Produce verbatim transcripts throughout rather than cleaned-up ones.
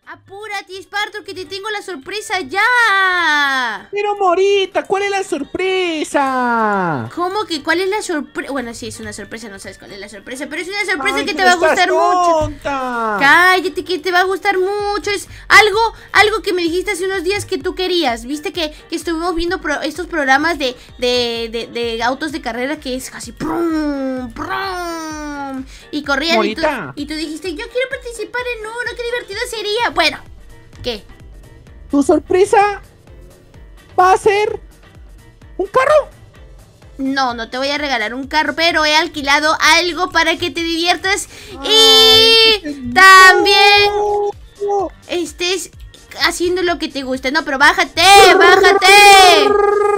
Apúrate, Spartor, que te tengo la sorpresa ya. Pero Morita, ¿cuál es la sorpresa? ¿Cómo que cuál es la sorpresa? Bueno, sí, es una sorpresa, no sabes cuál es la sorpresa, pero es una sorpresa Ay, que te pero va a gustar estás mucho. tonta. Cállate, que te va a gustar mucho. Es algo, algo que me dijiste hace unos días que tú querías. Viste que, que estuvimos viendo pro, estos programas de, de, de, de autos de carrera que es casi prum, prum, y corrían y tú, y tú dijiste, yo quiero participar en uno, qué divertido sería. Bueno, ¿qué? Tu sorpresa va a ser un carro. No, no te voy a regalar un carro, pero he alquilado algo para que te diviertas. Ay, y también no. estés haciendo lo que te guste. No, pero bájate, bájate.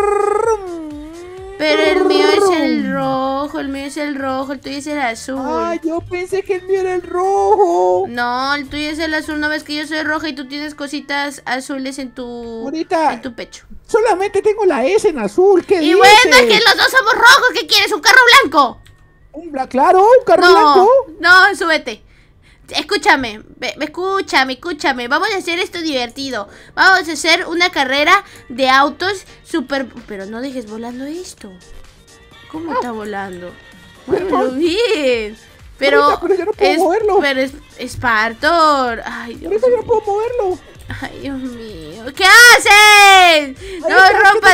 Pero el mío es el rojo, el mío es el rojo, el tuyo es el azul. Ay, yo pensé que el mío era el rojo. No, el tuyo es el azul. ¿No ves que yo soy roja y tú tienes cositas azules en tu, Ahorita, en tu pecho? Solamente tengo la S en azul. ¿Qué y dices? bueno, es que los dos somos rojos. ¿Qué quieres? ¿Un carro blanco? Un bla claro, un carro no, blanco. No, súbete. Escúchame, ve, escúchame, escúchame. Vamos a hacer esto divertido. Vamos a hacer una carrera de autos super... Pero no dejes volando esto. ¿Cómo ah. está volando? Muévelo bien. Pero, pero yo no puedo es, moverlo. Pero es Spartor. Ay, Dios Ahorita yo no puedo moverlo. Ay, Dios mío. ¿Qué haces? Ay, no rompas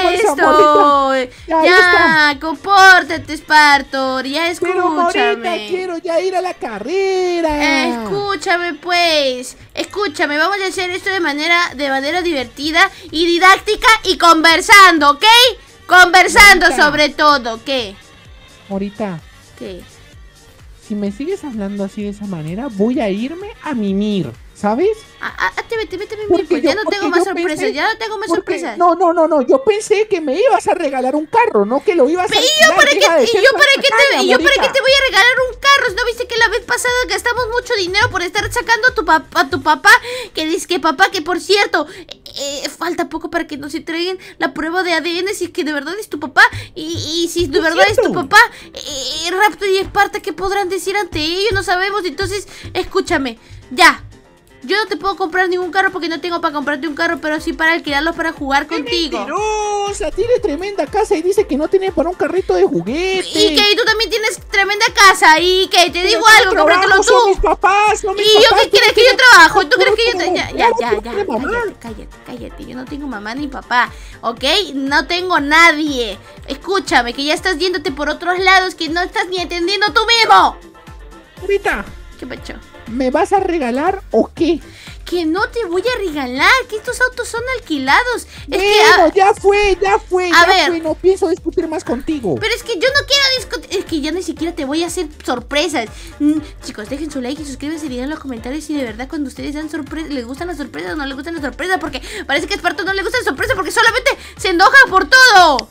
esto. Ya, ya compórtate, Spartor. Ya escúchame. Pero Morita, quiero ya ir a la carrera. Escúchame, pues. Escúchame, vamos a hacer esto de manera, de manera divertida y didáctica y conversando, ¿ok? Conversando Morita. Sobre todo, ¿qué? Morita. ¿Qué? Si me sigues hablando así de esa manera, voy a irme a mimir, ¿sabes? Ah, ah, vete, vete a mimir, pues yo, ya no tengo más sorpresas, pensé, ya no tengo más porque, sorpresas. No, no, no, no, yo pensé que me ibas a regalar un carro, no que lo ibas a regalar. ¿Y yo para qué, ¿y yo para qué te, ¿y yo para qué te voy a regalar un carro? ¿No viste que la vez pasada gastamos mucho dinero por estar sacando a tu, papá, a tu papá? Que dice que papá, que por cierto, eh, falta poco para que nos entreguen la prueba de A D N si es que de verdad es tu papá. Y, y si de verdad es tu papá, eh, Raptor y Esparta, ¿qué podrán decir ante ellos? No sabemos, entonces, escúchame, ya. Yo no te puedo comprar ningún carro porque no tengo para comprarte un carro, pero sí para alquilarlos para jugar ¡Qué contigo. mentirosa! Tiene tremenda casa y dice que no tiene para un carrito de juguete. Y que tú también tienes tremenda casa. Y que te digo algo, cómpratelo tú. Son mis papás, son mis ¿Y papás, yo qué quieres que yo trabajo? ¿Tú crees que yo te... Ya, ya, ya, ya. Cállate, cállate, cállate, cállate. Yo no tengo mamá ni papá, ¿ok? No tengo nadie. Escúchame, que ya estás yéndote por otros lados que no estás ni entendiendo tú mismo. Ahorita. ¿Qué pacho? ¿Me vas a regalar o qué? Que no te voy a regalar, que estos autos son alquilados. Es bueno, que, a... ya fue, ya fue, a ya ver. fue, no pienso discutir más contigo. Pero es que yo no quiero discutir, es que ya ni siquiera te voy a hacer sorpresas. mm, Chicos, dejen su like y suscríbanse y digan en los comentarios si de verdad cuando ustedes dan sorpresas, les gustan las sorpresas o no les gustan las sorpresas. Porque parece que a Esparto no le gustan las sorpresas porque solamente se enoja por todo.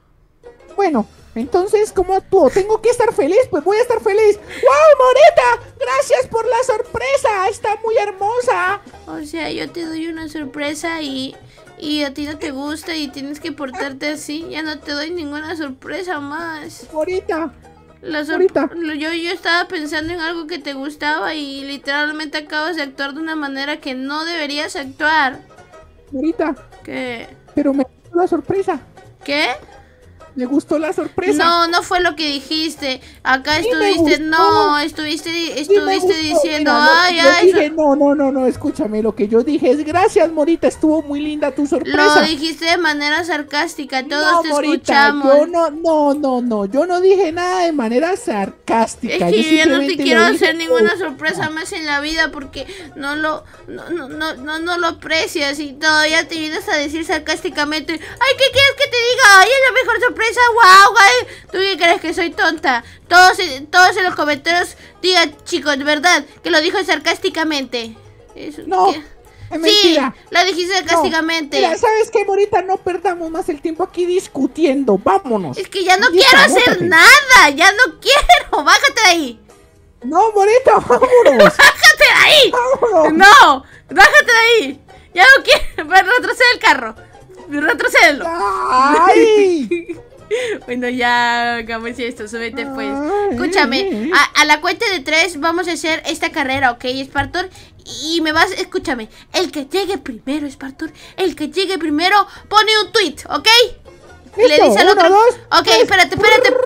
Bueno, entonces, ¿cómo actúo? ¿Tengo que estar feliz? Pues voy a estar feliz. ¡Wow, Morita! ¡Gracias por la sorpresa! ¡Está muy hermosa! O sea, yo te doy una sorpresa y, y a ti no te gusta y tienes que portarte así. Ya no te doy ninguna sorpresa más. Morita. La sor Morita. Yo, yo estaba pensando en algo que te gustaba y literalmente acabas de actuar de una manera que no deberías actuar. Morita. ¿Qué? Pero me gustó la sorpresa. ¿Qué? Me gustó la sorpresa. No, no fue lo que dijiste. Acá sí estuviste, no, estuviste, estuviste sí diciendo, Mira, ay, yo ay. Dije, no, no, no, no, escúchame, lo que yo dije es gracias, Morita, estuvo muy linda tu sorpresa. Lo dijiste de manera sarcástica, todos no, te Morita, escuchamos. Yo no, no, no, no, yo no dije nada de manera sarcástica. Es que yo ya no te quiero hacer dije, ninguna oh, sorpresa más en la vida porque no lo, no, no, no, no, no lo aprecias y todavía te vienes a decir sarcásticamente, ay, ¿qué quieres que te diga? Ay, es la mejor sorpresa, guau, guau. ¿Tú qué crees que soy tonta? Todos, todos en los comentarios digan, chicos, de verdad, que lo dijo sarcásticamente. Eso, no, ¿qué? es mentira. Sí, lo dijiste sarcásticamente. No. Mira, ¿sabes qué, Morita? No perdamos más el tiempo aquí discutiendo. Vámonos. Es que ya no Morita, quiero hacer bótate. nada. Ya no quiero. Bájate de ahí. No, Morita, vámonos. Bájate de ahí. Vámonos. No, bájate de ahí. Ya no quiero. Retrocede el carro. Retrocédelo. ¡Ay! Bueno, ya hagamos esto, súbete pues. Escúchame, a, a la cuenta de tres vamos a hacer esta carrera, ¿ok, Spartor? Y me vas, escúchame, el que llegue primero, Spartor, el que llegue primero pone un tweet, ¿ok? ¿Listo? Le dice al otro. Uno, dos, ok, tres. espérate, espérate.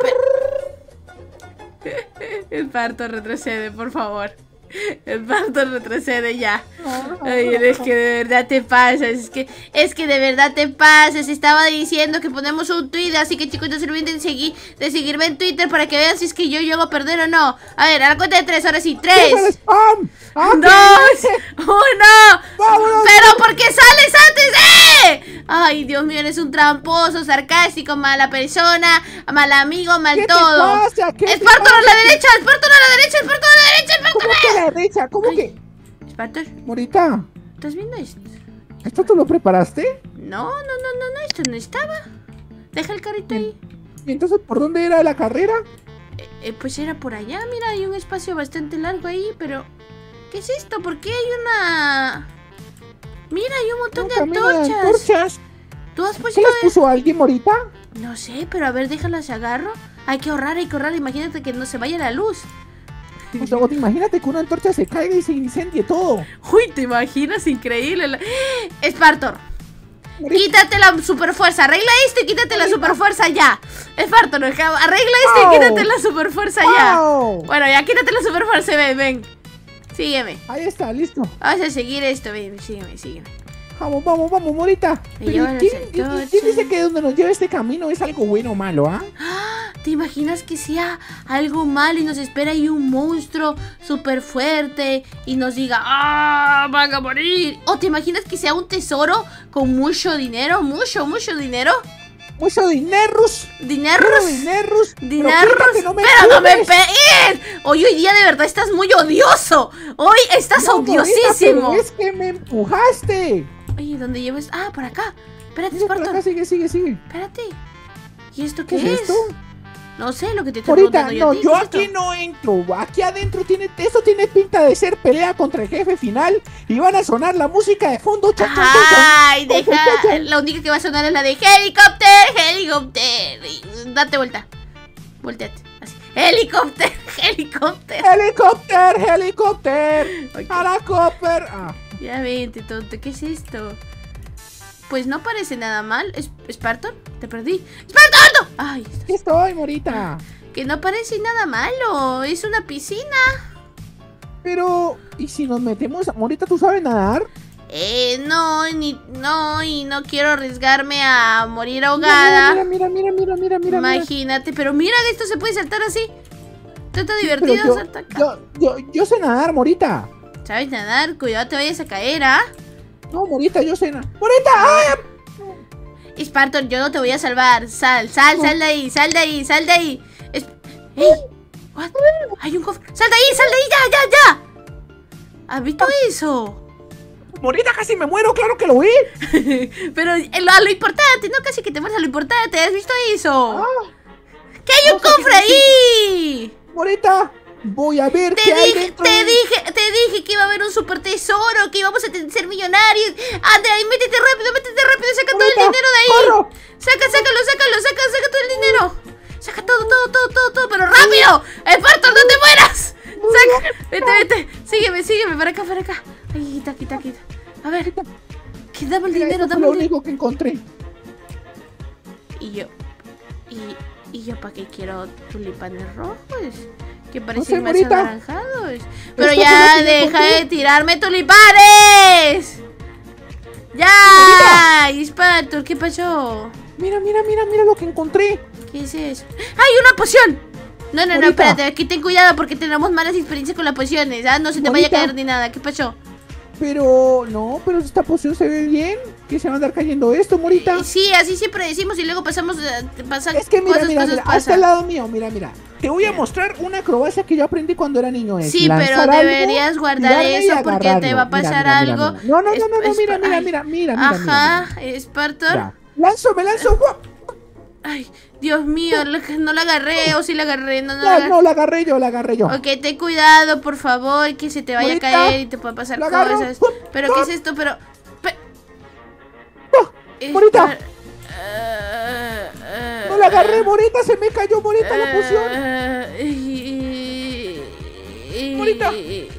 Spartor, retrocede, por favor. Spartor, retrocede ya. Ay, es que de verdad te pasas. Es que, es que de verdad te pasas. Estaba diciendo que ponemos un tweet. Así que chicos, no se olviden de, seguir, de seguirme en Twitter para que vean si es que yo llego a perder o no. A ver, a la cuenta de tres, ahora sí. Tres, dos, uno. Pero ¿por qué sales antes de? Ay, Dios mío, eres un tramposo, sarcástico, mala persona, mal amigo, mal todo. Spartor a la derecha, Spartor a la derecha, Spartor a la derecha, Spartor ¿Cómo que a la derecha? ¿Cómo Ay. que? Spartor, Morita, ¿estás viendo esto? ¿esto tú lo preparaste? No, no, no, no, no, esto no estaba. Deja el carrito ahí. ¿Y entonces por dónde era la carrera? Eh, eh, pues era por allá, mira, hay un espacio bastante largo ahí, pero... ¿qué es esto? ¿Por qué hay una...? Mira, hay un montón Un de camino de antorchas. antorchas. ¿Tú has puesto...? ¿Qué las puso alguien, Morita? No sé, pero a ver, déjalas agarro. Hay que ahorrar, hay que ahorrar, imagínate que no se vaya la luz. O sea, vos imagínate que una antorcha se caiga y se incendie todo. Uy, ¿te imaginas? Increíble. La... Spartor, Morita. quítate la superfuerza. Arregla esto y quítate la superfuerza ya. Spartor, arregla esto Wow. y quítate la superfuerza ya. Wow. Bueno, ya quítate la superfuerza, ven, ven. Sígueme. Ahí está, listo. Vamos a seguir esto, ven, sígueme, sígueme. Vamos, vamos, vamos, Morita. Me Pero llevan ¿quién, las quién- antorchas. quién dice que donde nos lleva este camino es algo bueno o malo, ah? ¿Te imaginas que sea algo malo y nos espera ahí un monstruo súper fuerte y nos diga, ¡ah! ¡Van a morir! ¿O te imaginas que sea un tesoro con mucho dinero? ¿Mucho, mucho dinero? Mucho dineros. ¿Dineros? Dineros. ¿Dineros? Pero, no me, ¡Pero no me pegues. pegues! Hoy, hoy día de verdad estás muy odioso. Hoy estás No, Morita, odiosísimo. pero es que me empujaste. Oye, ¿dónde llevas? Ah, por acá. Espérate, Sigue por Spartor. acá, sigue, sigue, sigue. Espérate. ¿Y esto ¿Qué qué, es esto? No sé lo que te estoy Morita, preguntando no, a ti. yo ¿Qué es aquí esto? no entro. Aquí adentro tiene, esto tiene pinta de ser pelea contra el jefe final y van a sonar la música de fondo. Chan, chan, chan, chan. Ay, Chan, deja. chan, chan. La única que va a sonar es la de helicóptero, helicóptero. Y date vuelta. Volteate. Así. Helicóptero, helicóptero. Helicóptero, helicóptero. Ok. Helicóptero. Ah, Ya vente, tonto. ¿Qué es esto? Pues no parece nada mal. ¿Es Spartor? Te perdí. ¡Spartor! Ay, aquí estoy, Morita. que no parece nada malo. Es una piscina. Pero, ¿y si nos metemos? Morita, ¿tú sabes nadar? Eh, no, ni, no, y no quiero arriesgarme a morir ahogada. Mira, mira, mira, mira, mira, mira. mira. Imagínate, pero mira que esto se puede saltar así. Esto está Pero divertido, yo, salta acá. yo, yo, yo sé nadar, Morita. ¿Sabes nadar? Cuidado, te vayas a caer, ¿ah? No, Morita, yo sé nadar. ¡Morita! ¡Ay! Spartor, yo no te voy a salvar. Sal, sal, sal de ahí, sal de ahí, sal de ahí. Es... ¡Ey! What? Hay un cofre. ¡Sal de ahí, sal de ahí, ya, ya, ya! ¿Has visto eso? Morita, casi me muero, claro que lo vi. Pero eh, lo, lo importante, no casi que te mueras, lo importante. ¿Has visto eso? Ah, ¡Que hay un no sé qué cofre ahí! Morita, voy a ver Te qué hay dije, dentro. te de- dije, te dije que iba a haber un super tesoro, que íbamos a ten- ser millonarios. Anda, ahí, métete rápido, métete rápido, saca todo Morita, el dinero de ahí. corro. Saca, sácalo, sácalo, saca, saca todo el dinero. Saca todo, todo, todo, todo, todo, pero rápido. ¡Spartor, no te mueras! Saca, vete, vete. Sígueme, sígueme, para acá, para acá. Ay, quita, quita, quita. A ver, que dame el Mira, dinero, esto fue dame lo el dinero. único que encontré. Y yo, y, y yo para qué quiero tulipanes rojos, que sé, parecen más Morita. anaranjados. Pero Esto ya fue lo que deja encontré. de tirarme tulipanes. Ya, Spartor, ¿qué pasó? Mira, mira, mira, mira lo que encontré. ¿Qué es eso? ¡Ay, una poción! No, no, no, Morita. espérate, aquí ten cuidado porque tenemos malas experiencias con las pociones, ¿ah? No se te vaya a Morita. caer ni nada, ¿qué pasó? Pero, no, pero esta poción se ve bien. ¿Qué se va a andar cayendo esto, Morita? Eh, Sí, así siempre decimos y luego pasamos, eh, pasan Es que mira, cosas, mira, cosas mira, hasta pasan. el lado mío, mira, mira. Te voy a mostrar una acrobacia que yo aprendí cuando era niño. Es Sí, lanzar pero algo, deberías guardar tirarme y eso porque te agarrarlo. va a pasar Mira, mira, mira, algo. mira. No, no, no, no, no, Es- mira, es- mira, ay. mira, mira, mira, mira, Ajá, Spartor. mira. Lanzo, me lanzo. ¡guap! Ay, Dios mío, la- no la agarré o sí la agarré, no, no la Ya, agarré. no, la agarré yo, la agarré yo. Ok, ten cuidado, por favor, que se te vaya Morita, a caer y te puedan pasar la agarro. cosas. ¡Pum! Pero, ¿qué es ¡Pum! esto? Pero... pe- ¡Ah! Eh, Morita. espera. Eh, eh, No la agarré, Morita, se me cayó, Morita, la poción. Morita.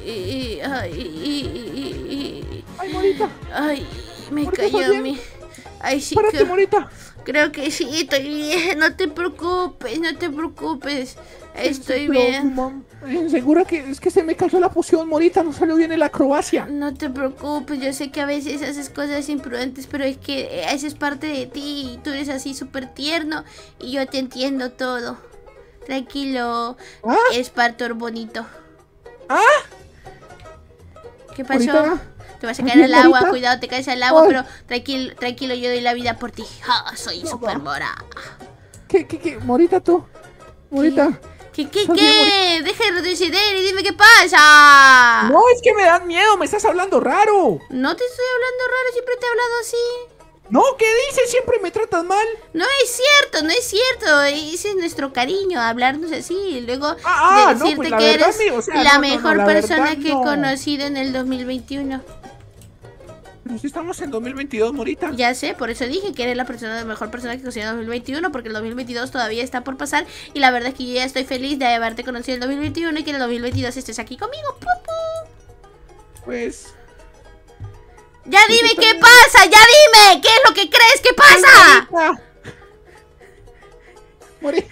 Ay, Ay, Morita. Ay, me Morita, cayó ¿estás a mí. Ay, sí, Párate, creo, Morita. creo que sí, estoy bien. No te preocupes, no te preocupes. Estoy Pero, bien. mam, eh, segura que es que se me cayó la poción, Morita, no salió bien en la acrobacia. No te preocupes, yo sé que a veces haces cosas imprudentes, pero es que eso es parte de ti y tú eres así súper tierno y yo te entiendo todo. Tranquilo, ¿Ah? es Partor bonito. ¿Ah? ¿Qué pasó? Morita. Te vas a caer al Morita. agua, cuidado, te caes al agua, Ay. pero tranquilo, tranquilo, yo doy la vida por ti. Ja, soy No, super no. mora. ¿Qué, qué, qué? Morita, tú. Morita. ¿Qué, qué, ¿Estás qué? Deja de retroceder y dime qué pasa. No, es que me dan miedo, me estás hablando raro. No te estoy hablando raro, siempre te he hablado así. No, ¿qué dices? Siempre me tratas mal. No es cierto, no es cierto. Ese es nuestro cariño, hablarnos así. Y luego Ah, ah, de no, decirte pues la que verdad, eres amigo, o sea, la no, no, no, mejor la persona verdad, que he no. conocido en el dos mil veintiuno. Pero si estamos en dos mil veintidós, Morita. Ya sé, por eso dije que eres la persona, la mejor persona que conocí en el dos mil veintiuno, porque el dos mil veintidós todavía está por pasar. Y la verdad es que yo ya estoy feliz de haberte conocido en el dos mil veintiuno y que en el dos mil veintidós estés aquí conmigo. ¡Pupu! Pues... Ya Pues dime está qué bien. pasa, ya dime, ¿qué es lo que crees que pasa? Morita.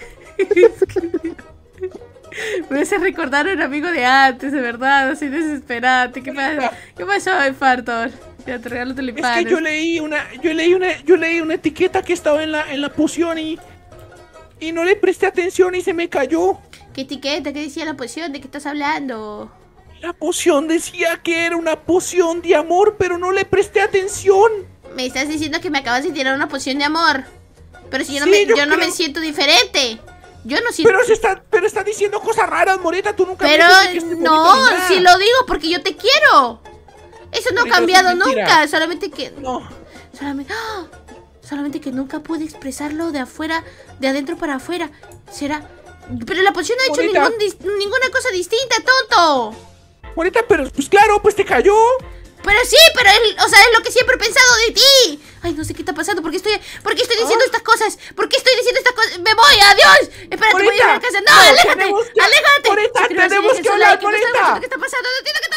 Me hace recordar a un amigo de antes, de verdad, así desesperante. ¿Qué pasa? ¿Qué pasó, Fartor? Ya te regalo Es tulipanes. que yo leí una, yo leí una, yo leí una etiqueta que estaba en la, en la poción y, y no le presté atención y se me cayó. ¿Qué etiqueta? ¿Qué decía la poción? ¿De qué estás hablando? La poción decía que era una poción de amor, pero no le presté atención. Me estás diciendo que me acabas de tirar una poción de amor. Pero si yo no, Sí, me, yo yo no me creo- siento diferente. Yo no siento... Pero se está, pero está diciendo cosas raras, Morita. Tú nunca me Pero dices que esté bonita no, ni nada. si lo digo porque yo te quiero. Eso no ha Morita, cambiado eso es mentira. nunca. Solamente que... No. Solamente, ¡ah! Solamente que nunca pude expresarlo de afuera, de adentro para afuera. Será... Pero la poción no ha hecho Bonita. ningún dis- ninguna cosa distinta, tonto. Morita, pero pues claro, pues te cayó. Pero sí, pero es, o sea, es lo que siempre he pensado de ti. Ay, no sé qué está pasando. ¿Por qué estoy, por qué estoy diciendo Ah. estas cosas? ¿Por qué estoy diciendo estas cosas? ¡Me voy! ¡Adiós! Espérate, voy a ir a la Morita, casa. ¡No, no, aléjate! tenemos que- ¡Aléjate! Morita, Suscríbase y tenemos dejen que su hablar, like, que me está Morita. gustando. ¿Qué está pasando? No entiendo qué